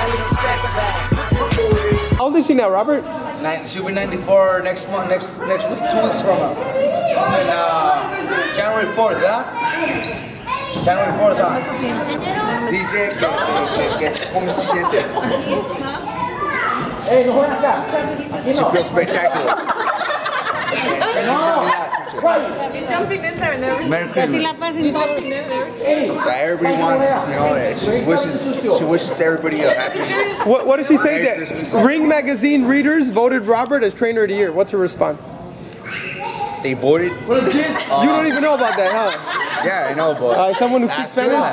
How old is she now, Robert? She'll be 94 next month, next week, 2 weeks from now. January 4th, ¿verdad? January 4th, ¿verdad? Dice que cómo se siente. She feels spectacular. Merry Christmas. Everybody wants, she wishes everybody a happy. What did she say? That Ring Magazine readers voted Robert as Trainer of the Year. What's her response? They voted. You don't even know about that, huh? Yeah, I know, but someone who speaks Spanish.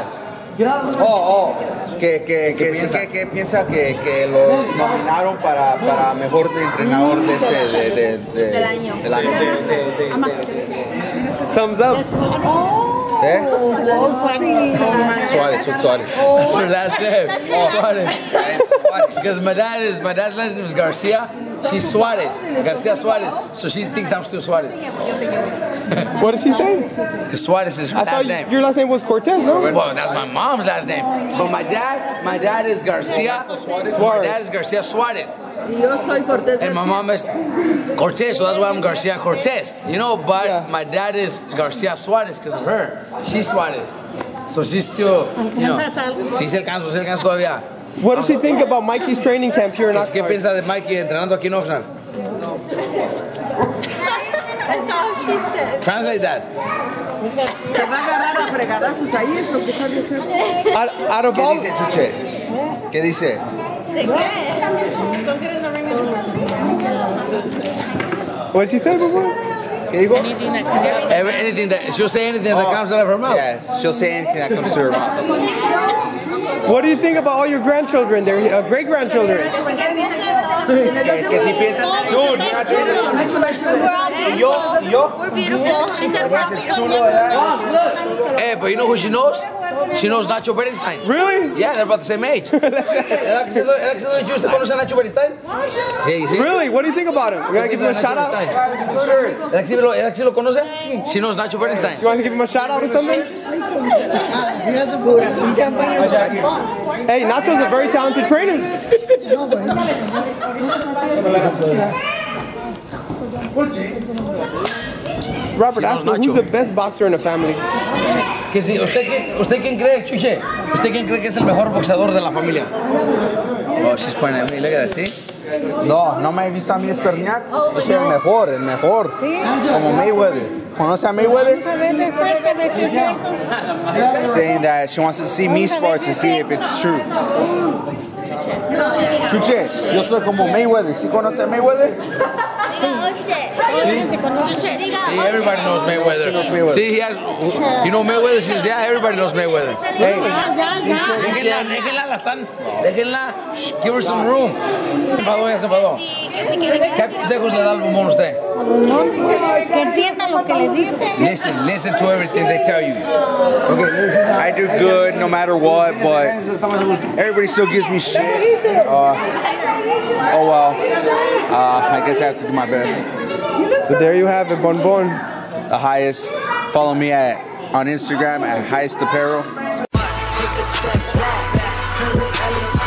Que piensa que lo nominaron para mejor entrenador del año. Thumbs up. Suarez. That's her last name. Suarez. Because my dad's last name is Garcia. She's Suarez. Garcia Suarez. So she thinks I'm still Suarez. What did she say? It's because Suarez is her I last thought name. your last name was Cortez, no? Well, that's my mom's last name. But my dad is Garcia. My dad is Garcia Suarez. And my mom is Cortez, so that's why I'm Garcia Cortez. But my dad is Garcia Suarez because of her. She's Suarez. So she's still, sí se alcanza todavía. What does she think about Mikey's training camp here in Oxnard? ¿Qué piensa de Mikey entrenando aquí en Oxnard? That's all she said. Translate that. Te va a agarrar a fregadazos ahí, es lo que sabe hacer. Out of all... ¿Qué dice, Chuche? ¿Qué dice? ¿De qué? Don't get in the ring anymore. What did she say before? ¿Qué dijo? Anything that she'll say anything that comes out of her mouth. Yeah, she'll say anything that comes to her mouth. What do you think about all your grandchildren, their great-grandchildren? Que si piensas, dude, We're beautiful. She said we're beautiful. Hey, but you know who she knows? She knows Nacho Berenstein. Really? Yeah, they're about the same age. ¿Usted conoce a Nacho Berenstein? Sí. Really? What do you think about him? You want to give him a shout-out? ¿Sí lo conoce? She knows Nacho Berenstein. You want to give him a shout-out or something? Hey, Nacho's a very talented trainer. Robert, ask me, who's the best boxer in the family? Que si ¿Usted quién cree, Chuche? ¿Usted quién cree que es el mejor boxeador de la familia? Oh, she's pointing at me. Look at that, see? No me he visto a mí espernear. Yo soy el mejor. Como Mayweather. ¿Conoce a Mayweather? Saying that she wants to see me spar to see if it's true. Chuche, yo soy como Mayweather. ¿Sí conoce a Mayweather? See, everybody knows Mayweather. See, he has, Mayweather says, yeah, everybody knows Mayweather. Hey, déjenla, give her some room. Se enfadó. ¿Qué consejos le da al bombón a usted? Que entienda lo que le dice. Listen to everything they tell you. Okay, I do good no matter what, but everybody still gives me shit. Oh well, I guess I have to do my best. So there you have it, Bonbon. The highest. Follow me on Instagram at Highest Apparel.